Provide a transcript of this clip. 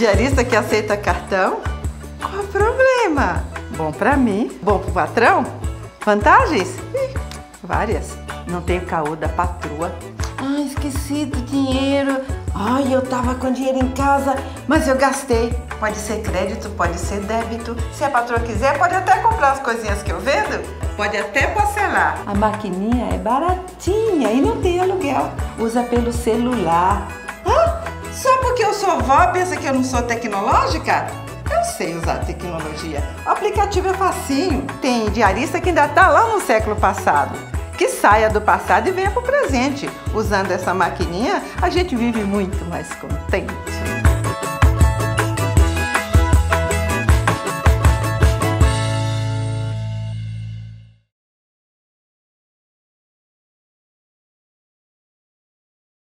Diarista que aceita cartão? Qual o problema? Bom pra mim, bom pro patrão? Vantagens? Várias. Não tenho caô da patroa. Ai, esqueci do dinheiro. Ai, eu tava com dinheiro em casa, mas eu gastei. Pode ser crédito, pode ser débito. Se a patroa quiser, pode até comprar as coisinhas que eu vendo. Pode até parcelar. A maquininha é baratinha e não tem aluguel. Usa pelo celular. Ah, só porque eu sou vó, pensa que eu não sou tecnológica? Eu sei usar tecnologia. O aplicativo é facinho. Tem diarista que ainda tá lá no século passado. Que saia do passado e venha pro presente. Usando essa maquininha, a gente vive muito mais contente.